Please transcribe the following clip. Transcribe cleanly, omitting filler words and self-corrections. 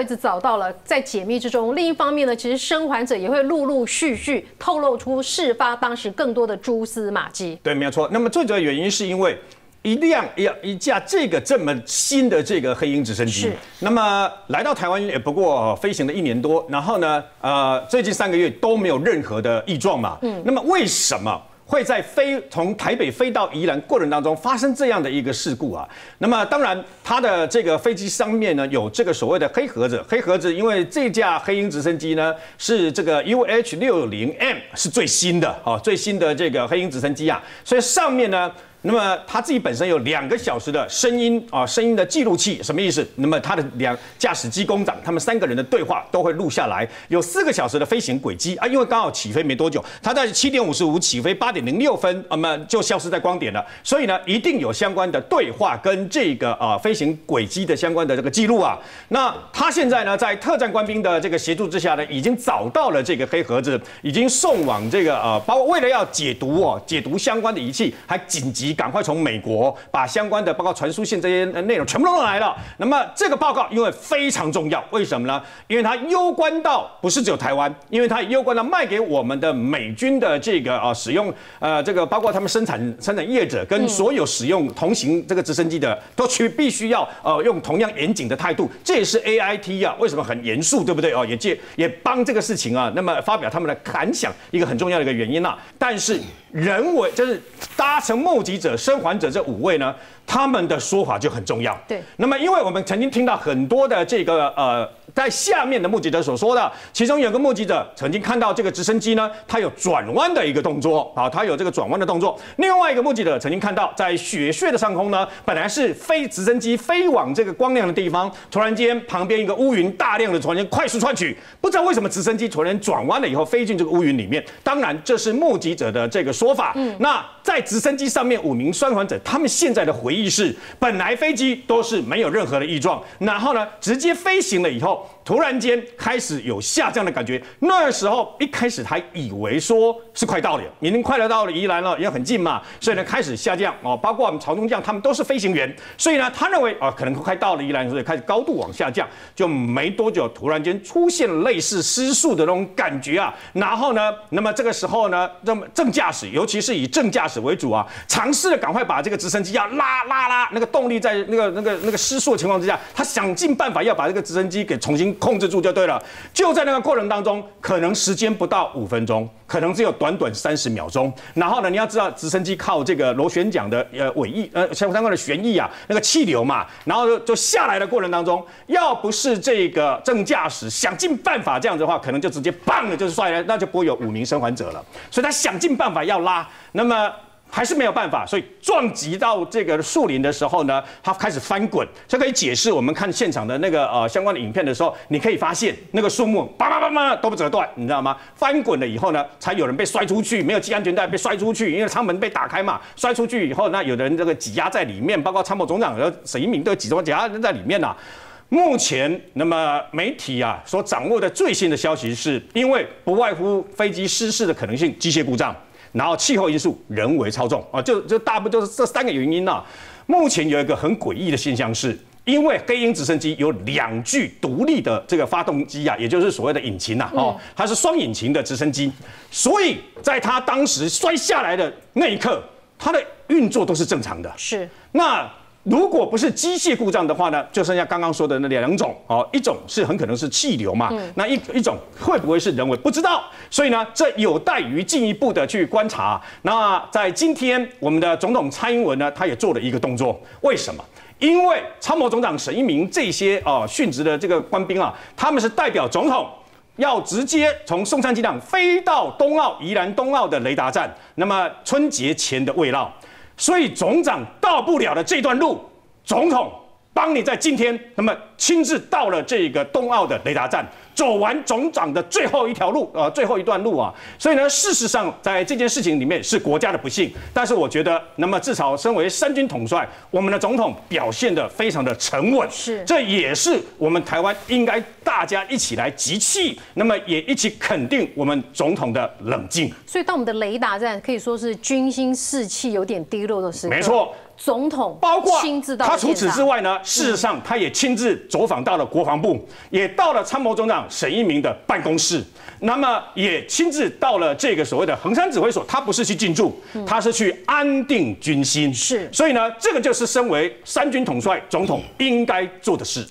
一直找到了，在解密之中。另一方面呢，其实生还者也会陆陆续续透露出事发当时更多的蛛丝马迹。 对，没有错。那么最主要的原因是因为一架这么新的这个黑鹰直升机，那么来到台湾也不过飞行了1年多，然后呢，最近3个月都没有任何的异状嘛。那么为什么会在从台北飞到宜兰过程当中发生这样的一个事故啊？那么当然，它的这个飞机上面呢有这个所谓的黑盒子，因为这架黑鹰直升机呢是这个 UH-60M 是最新的最新的这个黑鹰直升机啊，所以上面呢。那么他自己本身有2个小时的声音的记录器，什么意思？那么他的驾驶机工长，他们3个人的对话都会录下来，有4个小时的飞行轨迹啊，因为刚好起飞没多久，他在7点55起飞，8点06分，那么就消失在光点了，所以呢，一定有相关的对话跟这个飞行轨迹的相关的这个记录啊。那他现在呢，在特战官兵的这个协助之下呢，已经找到了这个黑盒子，已经送往这个包括为了要解读相关的仪器，还紧急。赶快从美国把相关的包括传输线这些内容全部都弄来了。那么这个报告因为非常重要，为什么呢？因为它攸关到不是只有台湾，因为它攸关到卖给我们的美军的这个使用这个包括他们生产业者跟所有使用同型这个直升机的都必须要用同样严谨的态度。这也是 AIT 啊为什么很严肃，对不对？也帮这个事情啊，那么发表他们的感想，一个很重要的一个原因啊。但是人为就是搭乘目击者、生还者这5位呢，他们的说法就很重要。 对， 那么因为我们曾经听到很多的这个在下面的目击者所说的，其中有个目击者曾经看到这个直升机呢，它有转弯的一个动作啊，它有这个转弯的动作。另外一个目击者曾经看到，在雪穴的上空呢，本来是直升机飞往这个光亮的地方，突然间旁边一个乌云大量的突然间快速窜起，不知道为什么直升机突然转弯了以后飞进这个乌云里面。当然，这是目击者的这个说法。那在直升机上面5名生还者，他们现在的回忆是，本来飞机都是没有任何的异状，然后呢，直接飞行了以后，突然间开始有下降的感觉。那时候一开始还以为说是快到了，已经快到了宜兰了，也很近嘛，所以呢开始下降包括我们曹中将他们都是飞行员，所以呢他认为可能快到了宜兰，所以开始高度往下降，就没多久突然间出现类似失速的那种感觉啊。然后呢，那么这个时候呢，那么正驾驶，尤其是以正驾驶为主啊，尝试的赶快把这个直升机要拉，那个动力在那个失速的情况之下，他想尽办法要把这个直升机给重新控制住就对了。就在那个过程当中，可能时间不到5分钟，可能只有短30秒钟。然后呢，你要知道直升机靠这个螺旋桨的尾翼相关的旋翼啊，那个气流嘛，然后就下来的过程当中，要不是这个正驾驶想尽办法这样子的话，可能就直接砰的就是摔来，那就不会有5名生还者了。所以他想尽办法要拉，那么还是没有办法，所以撞击到这个树林的时候呢，它开始翻滚。这可以解释我们看现场的那个相关的影片的时候，你可以发现那个树木叭都不折断，你知道吗？翻滚了以后呢，才有人被摔出去，没有系安全带被摔出去，因为舱门被打开嘛，摔出去以后，那有的人这个挤压在里面，包括参谋总长和沈一鸣都挤压在里面啊。目前，那么媒体啊所掌握的最新的消息是，因为不外乎飞机失事的可能性，机械故障。然后气候因素、人为操纵就大部分就是这3个原因啊。目前有一个很诡异的现象是，因为黑鹰直升机有2具独立的这个发动机啊，也就是所谓的引擎它是双引擎的直升机，所以在它当时摔下来的那一刻，它的运作都是正常的。 是那。如果不是机械故障的话呢，就剩下刚刚说的那2种一种是很可能是气流嘛，那一种会不会是人为不知道，所以呢，这有待于进一步的去观察。那在今天，我们的总统蔡英文呢，他也做了一个动作，为什么？因为参谋总长沈一鸣这些殉职的这个官兵啊，他们是代表总统。要直接从松山机场飞到宜兰东澳的雷达站，那么春节前的慰劳。所以总长到不了的这段路，总统帮你在今天，那么亲自到了这个东澳的雷达站，走完总长的最后一条路，最后一段路啊。所以呢，事实上在这件事情里面是国家的不幸，但是我觉得，那么至少身为3军统帅，我们的总统表现得非常的沉稳，这也是我们台湾应该大家一起来集气，那么也一起肯定我们总统的冷静。 所以，当我们的雷达站可以说是军心士气有点低落的时刻， 没错。 总统包括亲自到他除此之外呢， 嗯事实上他也亲自走访到了国防部，也到了参谋总长沈一鸣的办公室，那么也亲自到了这个所谓的衡山指挥所。他不是去进驻，他是去安定军心。 是， 所以呢，这个就是身为三军统帅总统应该做的事。